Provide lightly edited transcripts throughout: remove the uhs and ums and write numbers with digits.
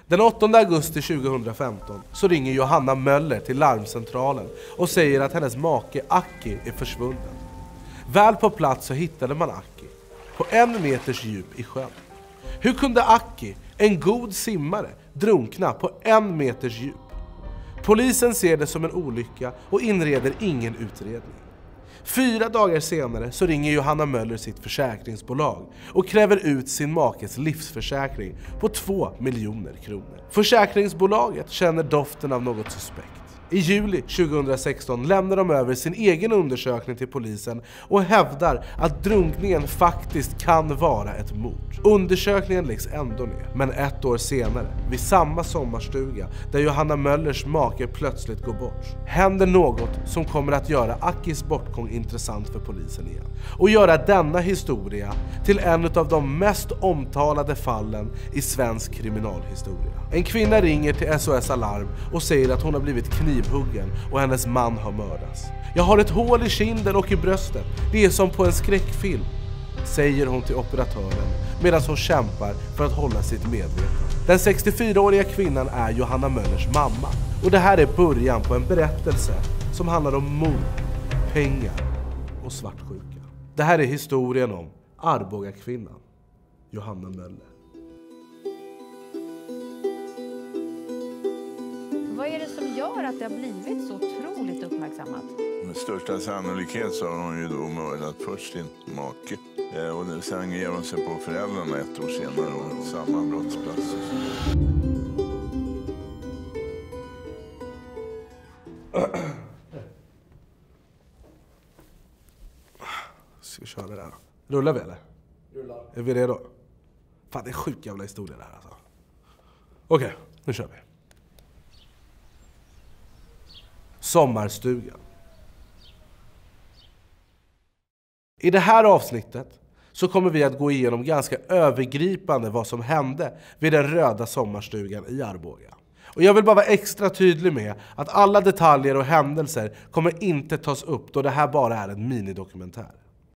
Den 8 augusti 2015 så ringer Johanna Möller till larmcentralen och säger att hennes make Aki är försvunnen. Väl på plats så hittade man Aki på 1 meters djup i sjön. Hur kunde Aki, en god simmare, drunkna på 1 meters djup? Polisen ser det som en olycka och inleder ingen utredning. 4 dagar senare så ringer Johanna Möller sitt försäkringsbolag och kräver ut sin makes livsförsäkring på 2 miljoner kronor. Försäkringsbolaget känner doften av något suspekt. I juli 2016 lämnar de över sin egen undersökning till polisen och hävdar att drunkningen faktiskt kan vara ett mord. Undersökningen läggs ändå ner, men 1 år senare, vid samma sommarstuga där Johanna Möllers make plötsligt går bort, händer något som kommer att göra Akis bortgång intressant för polisen igen. Och göra denna historia till en av de mest omtalade fallen i svensk kriminalhistoria. En kvinna ringer till SOS Alarm och säger att hon har blivit knivhuggen och hennes man har mördats. Jag har ett hål i kinden och i bröstet. Det är som på en skräckfilm, säger hon till operatören medan hon kämpar för att hålla sitt medvetande. Den 64-åriga kvinnan är Johanna Möllers mamma. Och det här är början på en berättelse som handlar om mord, pengar och svartsjuka. Det här är historien om Arboga-kvinnan Johanna Möller. Vad är det som gör att det har blivit så otroligt uppmärksammat? Med största sannolikhet så har hon ju då mördat först sin make. Och sen ger hon sig på föräldrarna 1 år senare och samma brottsplats. Ska vi köra det där? Rullar vi eller? Rullar. Är vi redo? Fan, det är sjuk jävla historia det här alltså. Okej, nu kör vi. Sommarstugan. I det här avsnittet så kommer vi att gå igenom ganska övergripande vad som hände vid den röda sommarstugan i Arboga. Och jag vill bara vara extra tydlig med att alla detaljer och händelser kommer inte tas upp då det här bara är en minidokumentär.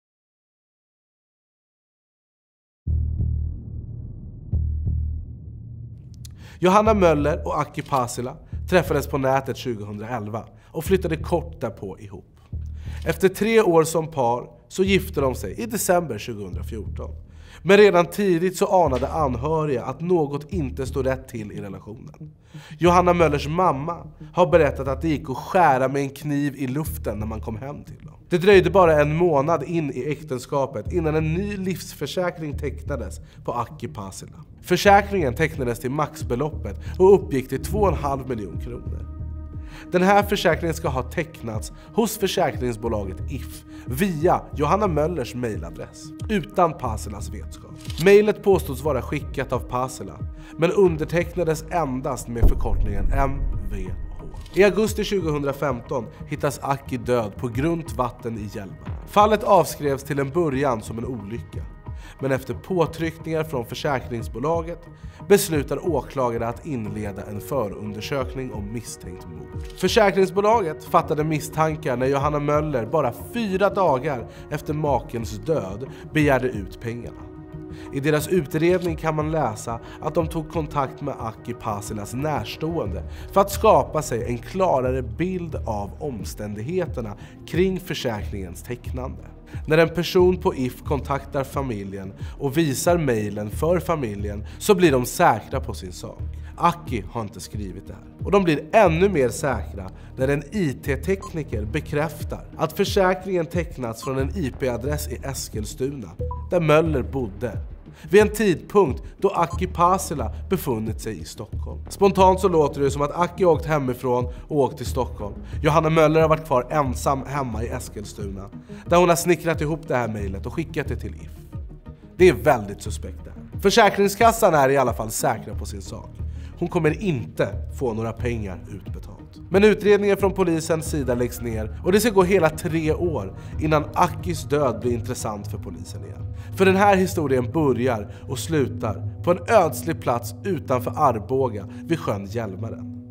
Johanna Möller och Aki Pasila träffades på nätet 2011 och flyttade kort därpå ihop. Efter 3 år som par så gifte de sig i december 2014. Men redan tidigt så anade anhöriga att något inte stod rätt till i relationen. Johanna Möllers mamma har berättat att det gick att skära med en kniv i luften när man kom hem till dem. Det dröjde bara 1 månad in i äktenskapet innan en ny livsförsäkring tecknades på Aki Pasila. Försäkringen tecknades till maxbeloppet och uppgick till 2,5 miljoner kronor. Den här försäkringen ska ha tecknats hos försäkringsbolaget If via Johanna Möllers mejladress utan Pasilas vetskap. Mejlet påstods vara skickat av Pasila men undertecknades endast med förkortningen MVH. I augusti 2015 hittas Aki död på grunt vatten i Hjälmaren. Fallet avskrevs till en början som en olycka. Men efter påtryckningar från försäkringsbolaget beslutar åklagare att inleda en förundersökning om misstänkt mord. Försäkringsbolaget fattade misstankar när Johanna Möller bara 4 dagar efter makens död begärde ut pengarna. I deras utredning kan man läsa att de tog kontakt med Aki Pasilas närstående för att skapa sig en klarare bild av omständigheterna kring försäkringens tecknande. När en person på If kontaktar familjen och visar mejlen för familjen så blir de säkra på sin sak. Aki har inte skrivit det här. Och de blir ännu mer säkra när en IT-tekniker bekräftar att försäkringen tecknats från en IP-adress i Eskilstuna där Möller bodde vid en tidpunkt då Aki Pasila befunnit sig i Stockholm. Spontant så låter det som att Aki åkt hemifrån och åkt till Stockholm. Johanna Möller har varit kvar ensam hemma i Eskilstuna där hon har snickrat ihop det här mejlet och skickat det till If. Det är väldigt suspekt det här. Försäkringskassan är i alla fall säkra på sin sak. Hon kommer inte få några pengar utbetalt. Men utredningen från polisens sida läggs ner och det ska gå hela 3 år innan Akis död blir intressant för polisen igen. För den här historien börjar och slutar på en ödslig plats utanför Arboga vid sjön Hjälmaren.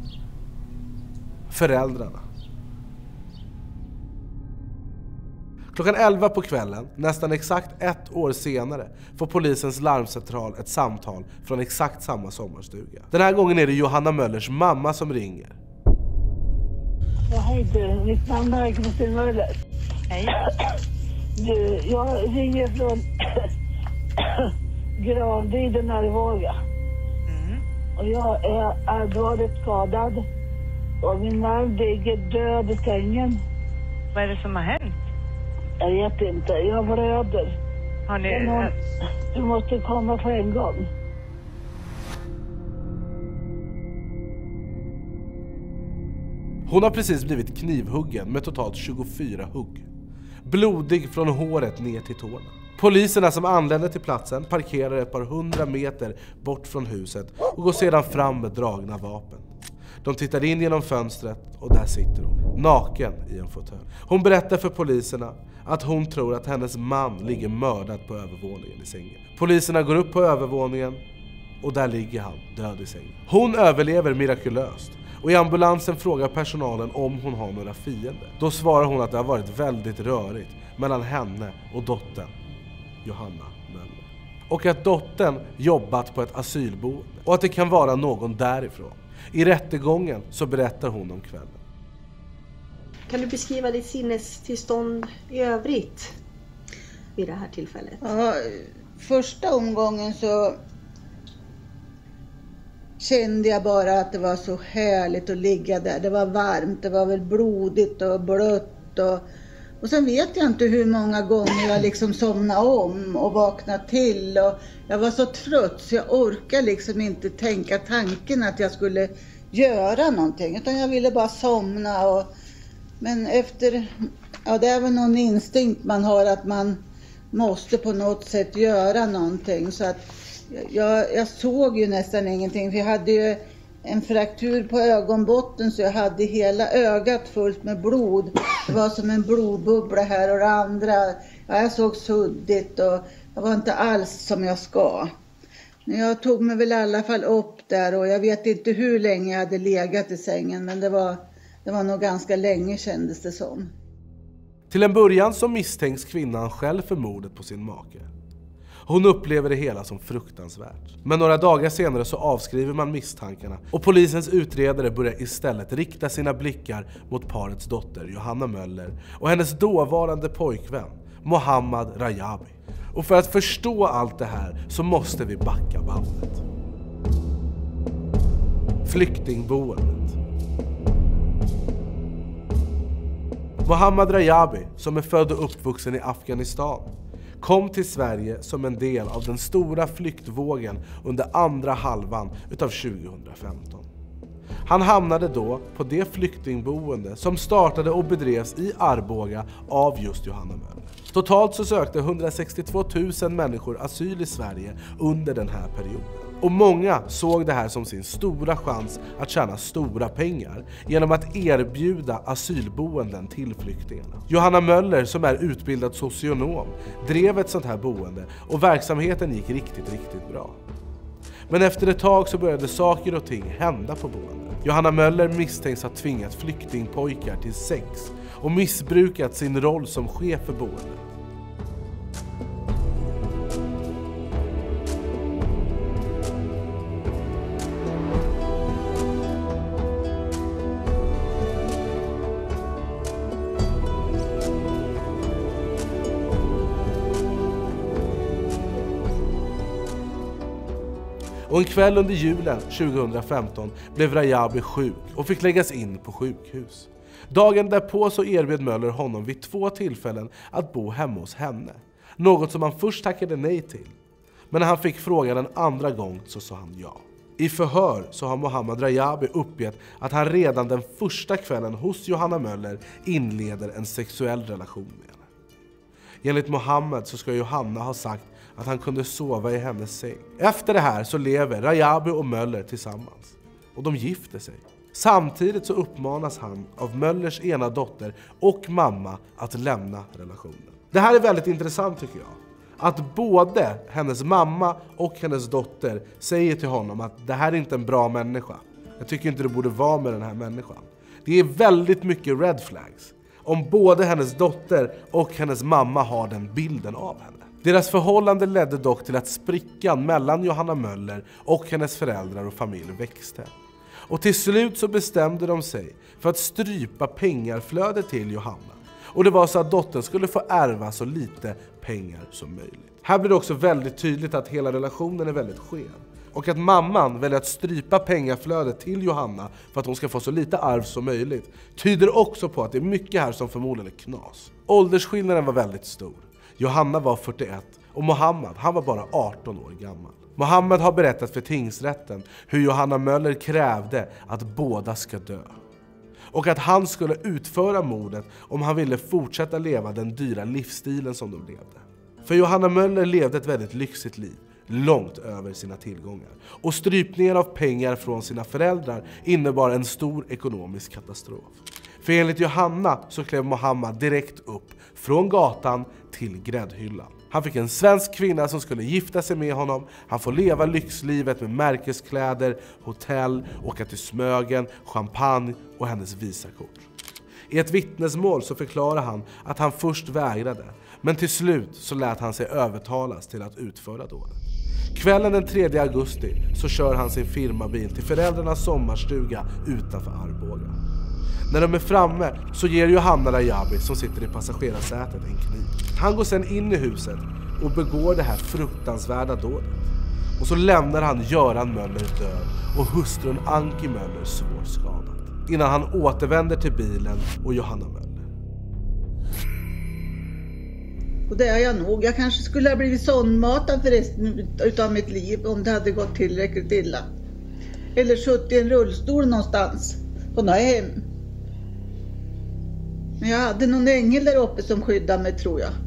Föräldrarna. Klockan 11 på kvällen, nästan exakt 1 år senare, får polisens larmcentral ett samtal från exakt samma sommarstuga. Den här gången är det Johanna Möllers mamma som ringer. Ja, hej du. Mitt namn är Kristin Möller. Hej. Du, jag ringer från Gravdiden här i Våga. Och jag är allvarligt skadad. Och min man ligger död i sängen. Vad är det som har hänt? Jag vet inte. Jag blöder. Har ni... Du måste komma på en gång. Hon har precis blivit knivhuggen med totalt 24 hugg. Blodig från håret ner till tårna. Poliserna som anlände till platsen parkerar ett par 100 meter bort från huset och går sedan fram med dragna vapen. De tittar in genom fönstret och där sitter hon, naken i en fåtölj. Hon berättar för poliserna att hon tror att hennes man ligger mördad på övervåningen i sängen. Poliserna går upp på övervåningen och där ligger han död i sängen. Hon överlever mirakulöst. Och i ambulansen frågar personalen om hon har några fiender. Då svarar hon att det har varit väldigt rörigt mellan henne och dottern, Johanna Möller. Och att dottern jobbat på ett asylboende och att det kan vara någon därifrån. I rättegången så berättar hon om kvällen. Kan du beskriva ditt sinnestillstånd i övrigt vid det här tillfället? Ja, första omgången så kände jag bara att det var så härligt att ligga där. Det var varmt, det var väl blodigt och blött. Och sen vet jag inte hur många gånger jag liksom somnade om och vaknade till. Och jag var så trött så jag orkade liksom inte tänka tanken att jag skulle göra någonting. Utan jag ville bara somna. Men efter, ja det är väl någon instinkt man har att man måste på något sätt göra någonting. Så att jag såg ju nästan ingenting, för jag hade ju en fraktur på ögonbotten så jag hade hela ögat fullt med blod. Det var som en blodbubbla här och det andra. Ja, jag såg suddigt och jag var inte alls som jag ska. Men jag tog mig väl i alla fall upp där och jag vet inte hur länge jag hade legat i sängen, men det var nog ganska länge kändes det som. Till en början så misstänks kvinnan själv för mordet på sin make. Hon upplever det hela som fruktansvärt. Men några dagar senare så avskriver man misstankarna och polisens utredare börjar istället rikta sina blickar mot parets dotter Johanna Möller och hennes dåvarande pojkvän Mohammad Rajabi. Och för att förstå allt det här så måste vi backa bandet. Flyktingboendet. Mohammad Rajabi, som är född och uppvuxen i Afghanistan, kom till Sverige som en del av den stora flyktvågen under andra halvan utav 2015. Han hamnade då på det flyktingboende som startade och bedrevs i Arboga av just Johanna Möller. Totalt så sökte 162 000 människor asyl i Sverige under den här perioden. Och många såg det här som sin stora chans att tjäna stora pengar genom att erbjuda asylboenden till flyktingarna. Johanna Möller, som är utbildad socionom, drev ett sånt här boende och verksamheten gick riktigt bra. Men efter ett tag så började saker och ting hända på boendet. Johanna Möller misstänks ha tvingat flyktingpojkar till sex och missbrukat sin roll som chef för boendet. Och en kväll under julen 2015 blev Rajabi sjuk och fick läggas in på sjukhus. Dagen därpå så erbjöd Möller honom vid 2 tillfällen att bo hemma hos henne. Något som han först tackade nej till. Men när han fick frågan en andra gång så sa han ja. I förhör så har Mohammad Rajabi uppgett att han redan den första kvällen hos Johanna Möller inleder en sexuell relation med henne. Enligt Mohammad så ska Johanna ha sagt att han kunde sova i hennes säng. Efter det här så lever Rajabi och Möller tillsammans. Och de gifter sig. Samtidigt så uppmanas han av Möllers ena dotter och mamma att lämna relationen. Det här är väldigt intressant tycker jag. Att både hennes mamma och hennes dotter säger till honom att det här är inte en bra människa. Jag tycker inte du borde vara med den här människan. Det är väldigt mycket red flags. om både hennes dotter och hennes mamma har den bilden av henne. Deras förhållande ledde dock till att sprickan mellan Johanna Möller och hennes föräldrar och familj växte. Och till slut så bestämde de sig för att strypa pengarflödet till Johanna. Och det var så att dottern skulle få ärva så lite pengar som möjligt. Här blir det också väldigt tydligt att hela relationen är väldigt skev. Och att mamman väljer att strypa pengaflödet till Johanna för att hon ska få så lite arv som möjligt tyder också på att det är mycket här som förmodligen är knas. Åldersskillnaden var väldigt stor. Johanna var 41 och Mohammed, han var bara 18 år gammal. Mohammed har berättat för tingsrätten hur Johanna Möller krävde att båda ska dö. Och att han skulle utföra mordet om han ville fortsätta leva den dyra livsstilen som de levde. För Johanna Möller levde ett väldigt lyxigt liv, långt över sina tillgångar. Och strypningen av pengar från sina föräldrar innebar en stor ekonomisk katastrof. För enligt Johanna så klev Mohammed direkt upp från gatan till gräddhyllan. Han fick en svensk kvinna som skulle gifta sig med honom. Han får leva lyxlivet med märkeskläder, hotell, åka till Smögen, champagne och hennes visakort. I ett vittnesmål så förklarar han att han först vägrade, men till slut så lät han sig övertalas till att utföra dådet. Kvällen den 3 augusti så kör han sin firmabil till föräldrarnas sommarstuga utanför Arboga. När de är framme så ger Johanna Rajabi som sitter i passagerarsätet en kniv. Han går sedan in i huset och begår det här fruktansvärda dådet. Och så lämnar han Göran Möller död och hustrun Anki Möller svårt skadad. Innan han återvänder till bilen och Johanna Möller. Och det är jag nog. Jag kanske skulle ha blivit sondmatad för resten utav mitt liv om det hade gått tillräckligt illa. Eller suttit i en rullstol någonstans på något hem. Men jag hade någon ängel där uppe som skyddade mig, tror jag.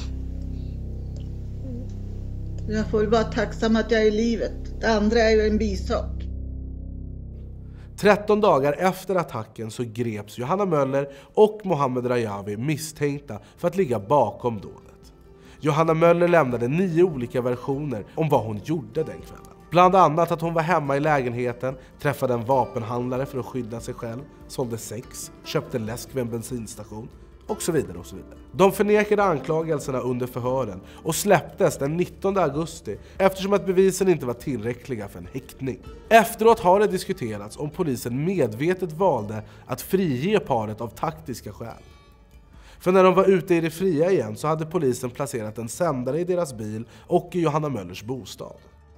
Jag får vara tacksam att jag är i livet. Det andra är ju en bisak. 13 dagar efter attacken så greps Johanna Möller och Mohammed Rajabi misstänkta för att ligga bakom dådet. Johanna Möller lämnade 9 olika versioner om vad hon gjorde den kvällen. Bland annat att hon var hemma i lägenheten, träffade en vapenhandlare för att skydda sig själv, sålde sex, köpte läsk vid en bensinstation och så vidare och så vidare. De förnekade anklagelserna under förhören och släpptes den 19 augusti eftersom att bevisen inte var tillräckliga för en häktning. Efteråt har det diskuterats om polisen medvetet valde att frige paret av taktiska skäl. För när de var ute i det fria igen så hade polisen placerat en sändare i deras bil och i Johanna Möllers bostad.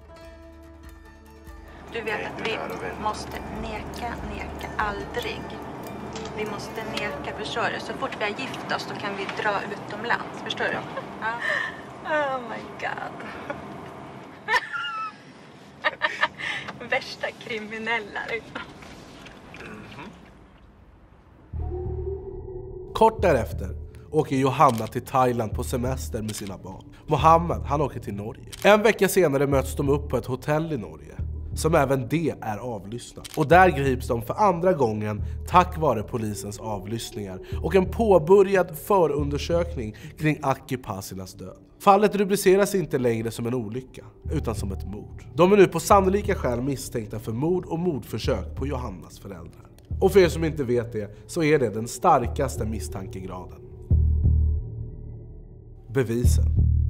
Du vet att vi måste neka aldrig. Vi måste neka, förstår du? Så fort vi har gift oss då kan vi dra utomlands, förstår du? Ja. Oh my god. Värsta kriminella. Kort därefter åker Johanna till Thailand på semester med sina barn. Mohammed, han åker till Norge. En vecka senare möts de upp på ett hotell i Norge, som även det är avlyssnat. Och där grips de för andra gången tack vare polisens avlyssningar och en påbörjad förundersökning kring Aki Pasilas död. Fallet rubriceras inte längre som en olycka, utan som ett mord. De är nu på sannolika skäl misstänkta för mord och mordförsök på Johannas föräldrar. Och för er som inte vet det så är det den starkaste misstankegraden. Bevisen.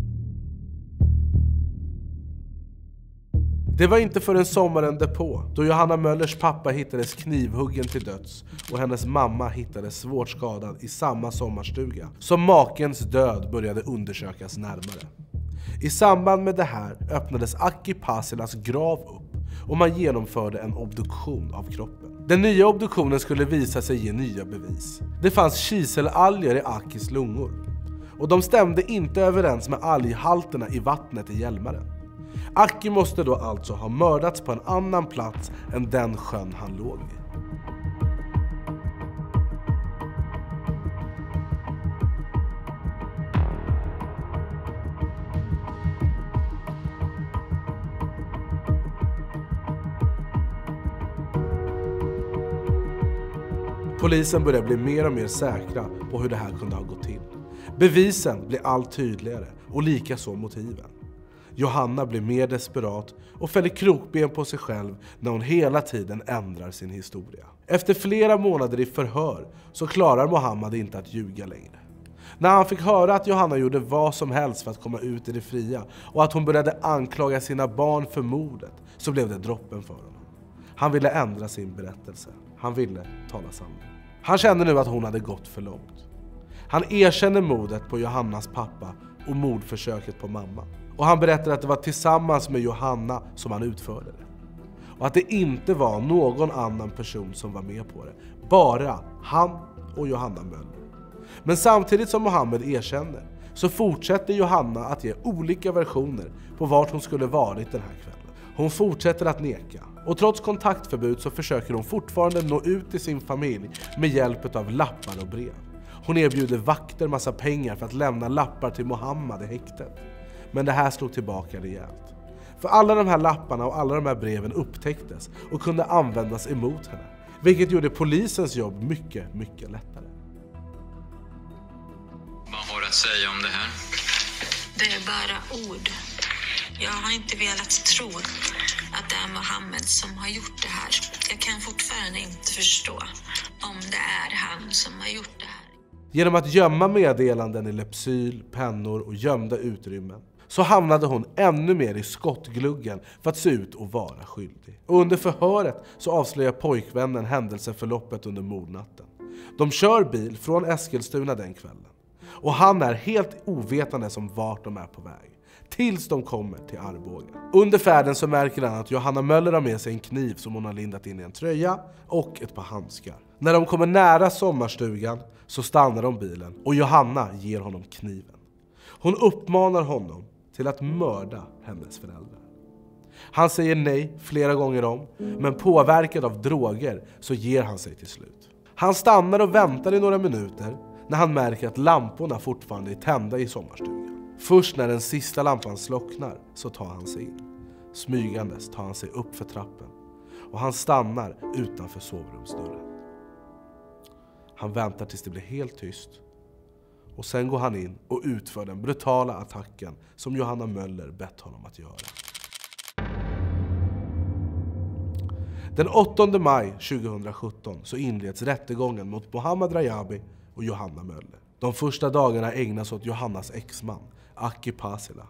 Det var inte förrän sommaren därpå, då Johanna Möllers pappa hittades knivhuggen till döds och hennes mamma hittades svårt skadad i samma sommarstuga, som makens död började undersökas närmare. I samband med det här öppnades Aki Pasilas grav upp och man genomförde en obduktion av kroppen. Den nya obduktionen skulle visa sig ge nya bevis. Det fanns kiselalger i Akis lungor och de stämde inte överens med alghalterna i vattnet i Hjälmaren. Aki måste då alltså ha mördats på en annan plats än den sjön han låg vid. Polisen börjar bli mer och mer säkra på hur det här kunde ha gått till. Bevisen blir allt tydligare och likaså motiven. Johanna blir mer desperat och fäller krokben på sig själv när hon hela tiden ändrar sin historia. Efter flera månader i förhör så klarar Mohammed inte att ljuga längre. När han fick höra att Johanna gjorde vad som helst för att komma ut i det fria och att hon började anklaga sina barn för mordet, så blev det droppen för honom. Han ville ändra sin berättelse. Han ville tala sanning. Han kände nu att hon hade gått för långt. Han erkänner mordet på Johannas pappa och mordförsöket på mamma. Och han berättar att det var tillsammans med Johanna som han utförde det. Och att det inte var någon annan person som var med på det. Bara han och Johanna Möller. Men samtidigt som Mohammed erkänner så fortsätter Johanna att ge olika versioner på vart hon skulle varit den här kvällen. Hon fortsätter att neka. Och trots kontaktförbud så försöker hon fortfarande nå ut till sin familj med hjälp av lappar och brev. Hon erbjuder vakter massa pengar för att lämna lappar till Mohammed i häktet. Men det här slog tillbaka rejält. För alla de här lapparna och alla de här breven upptäcktes och kunde användas emot henne. Vilket gjorde polisens jobb mycket, mycket lättare. Vad har du att säga om det här? Det är bara ord. Jag har inte velat tro att det är Mohammed som har gjort det här. Jag kan fortfarande inte förstå om det är han som har gjort det här. Genom att gömma meddelanden i Lypsyl, pennor och gömda utrymmen så hamnade hon ännu mer i skottgluggen för att se ut och vara skyldig. Och under förhöret så avslöjar pojkvännen händelseförloppet under mordnatten. De kör bil från Eskilstuna den kvällen. Och han är helt ovetande om vart de är på väg. Tills de kommer till Arboga. Under färden så märker han att Johanna Möller har med sig en kniv som hon har lindat in i en tröja och ett par handskar. När de kommer nära sommarstugan så stannar de bilen och Johanna ger honom kniven. Hon uppmanar honom till att mörda hennes föräldrar. Han säger nej flera gånger om, men påverkad av droger så ger han sig till slut. Han stannar och väntar i några minuter när han märker att lamporna fortfarande är tända i sommarstugan. Först när den sista lampan slocknar så tar han sig in. Smygandes tar han sig upp för trappen och han stannar utanför sovrumsdörren. Han väntar tills det blir helt tyst och sen går han in och utför den brutala attacken som Johanna Möller bett honom att göra. Den 8 maj 2017 så inleds rättegången mot Mohammed Rajabi och Johanna Möller. De första dagarna ägnas åt Johannas exman, Aki Pasila.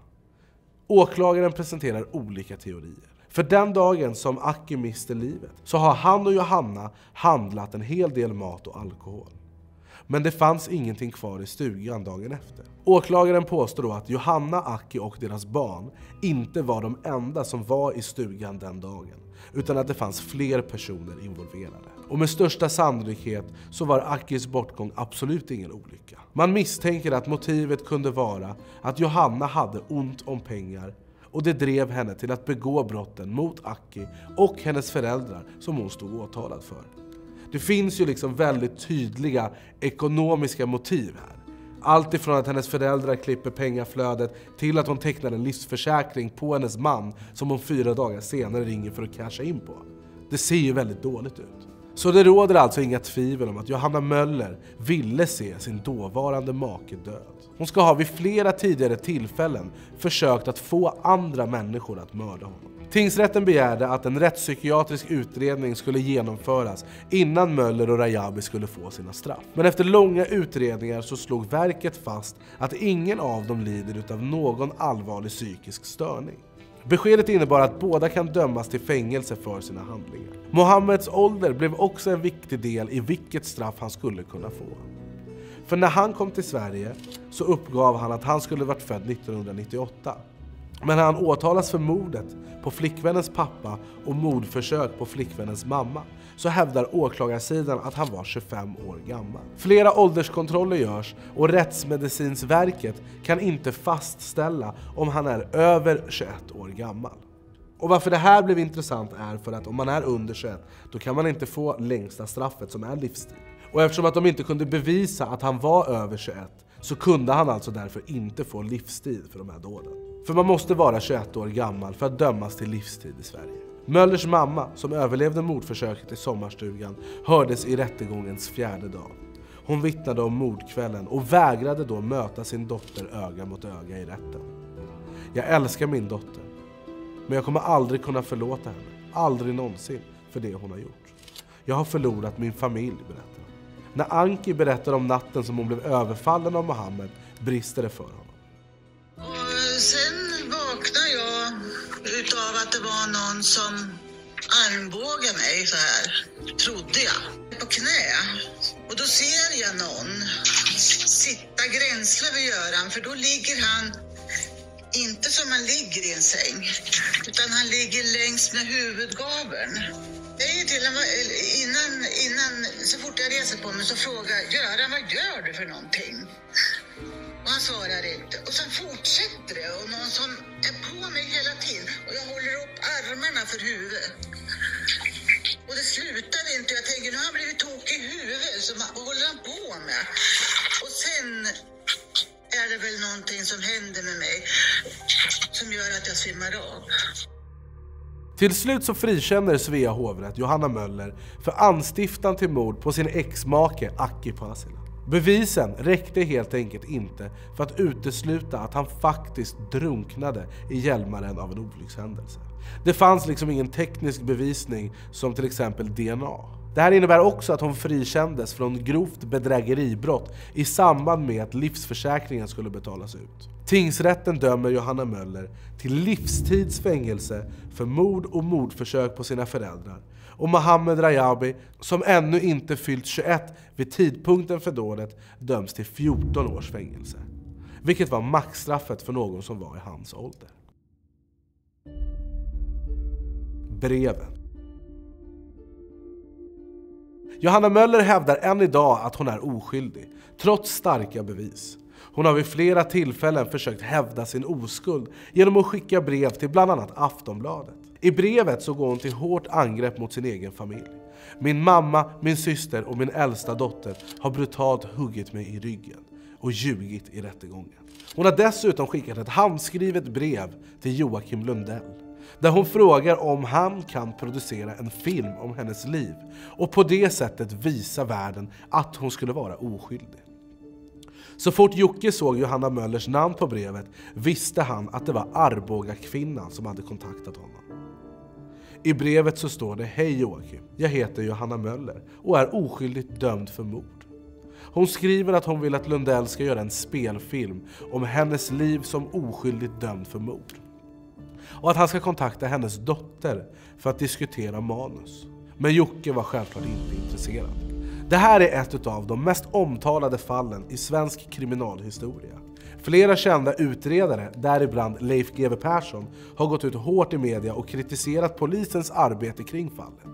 Åklagaren presenterar olika teorier. För den dagen som Aki mister livet så har han och Johanna handlat en hel del mat och alkohol. Men det fanns ingenting kvar i stugan dagen efter. Åklagaren påstår då att Johanna, Aki och deras barn inte var de enda som var i stugan den dagen, utan att det fanns fler personer involverade. Och med största sannolikhet så var Akis bortgång absolut ingen olycka. Man misstänker att motivet kunde vara att Johanna hade ont om pengar och det drev henne till att begå brotten mot Aki och hennes föräldrar som hon stod åtalad för. Det finns ju liksom väldigt tydliga ekonomiska motiv här. Allt ifrån att hennes föräldrar klipper pengaflödet till att hon tecknar en livsförsäkring på hennes man som hon 4 dagar senare ringer för att casha in på. Det ser ju väldigt dåligt ut. Så det råder alltså inga tvivel om att Johanna Möller ville se sin dåvarande make död. Hon ska ha vid flera tidigare tillfällen försökt att få andra människor att mörda honom. Tingsrätten begärde att en rättspsykiatrisk utredning skulle genomföras innan Möller och Rajabi skulle få sina straff. Men efter långa utredningar så slog verket fast att ingen av dem lider av någon allvarlig psykisk störning. Beskedet innebar att båda kan dömas till fängelse för sina handlingar. Mohammeds ålder blev också en viktig del i vilket straff han skulle kunna få. För när han kom till Sverige så uppgav han att han skulle varit född 1998. Men när han åtalas för mordet på flickvännens pappa och mordförsök på flickvännens mamma så hävdar åklagarsidan att han var 25 år gammal. Flera ålderskontroller görs och Rättsmedicinsverket kan inte fastställa om han är över 21 år gammal. Och varför det här blev intressant är för att om man är under 21 då kan man inte få längsta straffet som är livstid. Och eftersom att de inte kunde bevisa att han var över 21 så kunde han alltså därför inte få livstid för de här dåden. För man måste vara 21 år gammal för att dömas till livstid i Sverige. Möllers mamma, som överlevde mordförsöket i sommarstugan, hördes i rättegångens 4:e dag. Hon vittnade om mordkvällen och vägrade då möta sin dotter öga mot öga i rätten. Jag älskar min dotter. Men jag kommer aldrig kunna förlåta henne. Aldrig någonsin för det hon har gjort. Jag har förlorat min familj, berättar hon. När Anki berättar om natten som hon blev överfallen av Mohammed brister det för honom. Och sen vaknade jag utav att det var någon som armbågade mig så här, trodde jag, på knä. Och då ser jag någon sitta gränsle vid Göran, för då ligger han inte som man ligger i en säng, utan han ligger längs med huvudgaveln. Jag säger till honom innan, så fort jag reser på mig så frågar Göran, vad gör du för någonting? Och han svarar inte. Och sen fortsätter det, och någon som är på mig hela tiden. Och jag håller upp armarna för huvudet. Och det slutade inte. Jag tänker, nu har han blivit tokig i huvudet. Så vad håller han på med? Och sen är det väl någonting som händer med mig som gör att jag svimmar av. Till slut så frikänner Svea hovrätt Johanna Möller för anstiftan till mord på sin exmake Aki Pasila. Bevisen räckte helt enkelt inte för att utesluta att han faktiskt drunknade i Hjälmaren av en olyckshändelse. Det fanns liksom ingen teknisk bevisning som till exempel DNA. Det här innebär också att hon frikändes från grovt bedrägeribrott i samband med att livsförsäkringen skulle betalas ut. Tingsrätten dömer Johanna Möller till livstidsfängelse för mord och mordförsök på sina föräldrar. Och Mohammed Rajabi, som ännu inte fyllt 21 vid tidpunkten för dådet, döms till 14 års fängelse. Vilket var maxstraffet för någon som var i hans ålder. Breven. Johanna Möller hävdar än idag att hon är oskyldig, trots starka bevis. Hon har vid flera tillfällen försökt hävda sin oskuld genom att skicka brev till bland annat Aftonbladet. I brevet så går hon till hårt angrepp mot sin egen familj. Min mamma, min syster och min äldsta dotter har brutalt huggit mig i ryggen och ljugit i rättegången. Hon har dessutom skickat ett handskrivet brev till Joakim Lundell, där hon frågar om han kan producera en film om hennes liv och på det sättet visa världen att hon skulle vara oskyldig. Så fort Jocke såg Johanna Möllers namn på brevet visste han att det var Arboga kvinnan som hade kontaktat honom. I brevet så står det: Hej Joakim, jag heter Johanna Möller och är oskyldigt dömd för mord. Hon skriver att hon vill att Lundell ska göra en spelfilm om hennes liv som oskyldigt dömd för mord. Och att han ska kontakta hennes dotter för att diskutera manus. Men Jocke var självklart inte intresserad. Det här är ett av de mest omtalade fallen i svensk kriminalhistoria. Flera kända utredare, däribland Leif GW Persson, har gått ut hårt i media och kritiserat polisens arbete kring fallet.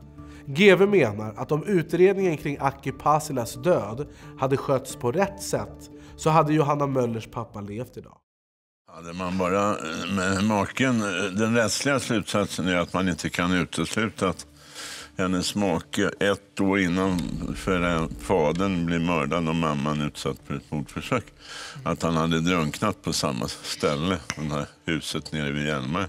GW menar att om utredningen kring Aki Pasilas död hade skötts på rätt sätt så hade Johanna Möllers pappa levt idag. Hade man bara med maken, den rättsliga slutsatsen är att man inte kan utesluta att hennes make 1 år innan fadern blev mördad och mamman utsatt för ett mordförsök, att han hade drunknat på samma ställe, det här huset nere vid Hjälmar.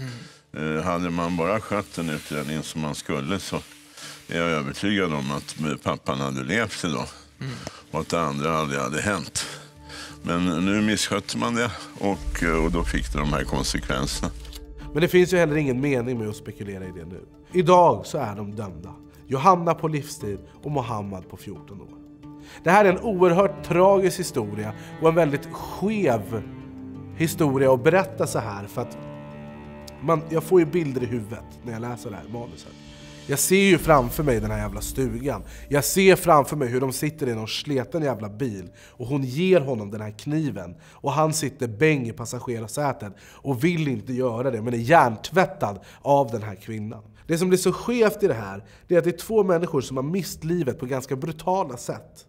Hade man bara skött den utredningen som man skulle så är jag övertygad om att pappan hade levt idag och att det andra aldrig hade hänt. Men nu misskötte man det och då fick det de här konsekvenserna. Men det finns ju heller ingen mening med att spekulera i det nu. Idag så är de dömda. Johanna på livstid och Mohammed på 14 år. Det här är en oerhört tragisk historia och en väldigt skev historia att berätta så här. För att jag får ju bilder i huvudet när jag läser det här manuset. Jag ser ju framför mig den här jävla stugan. Jag ser framför mig hur de sitter i någon sleten jävla bil. Och hon ger honom den här kniven. Och han sitter bäng i passagerarsätet och vill inte göra det. Men är hjärntvättad av den här kvinnan. Det som blir så skevt i det här är att det är 2 människor som har mist livet på ganska brutala sätt.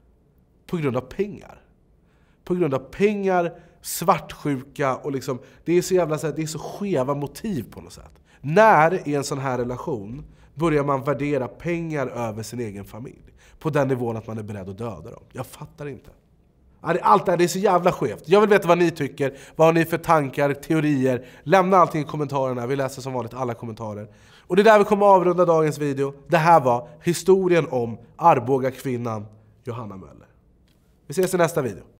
På grund av pengar. På grund av pengar, svartsjuka och liksom, det är så jävla så här, det är så skeva motiv på något sätt. När i en sån här relation börjar man värdera pengar över sin egen familj på den nivån att man är beredd att döda dem? Jag fattar inte. Allt det är så jävla skevt. Jag vill veta vad ni tycker. Vad har ni för tankar, teorier? Lämna allting i kommentarerna. Vi läser som vanligt alla kommentarer. Och det är där vi kommer avrunda dagens video. Det här var historien om Arboga kvinnan Johanna Möller. Vi ses i nästa video.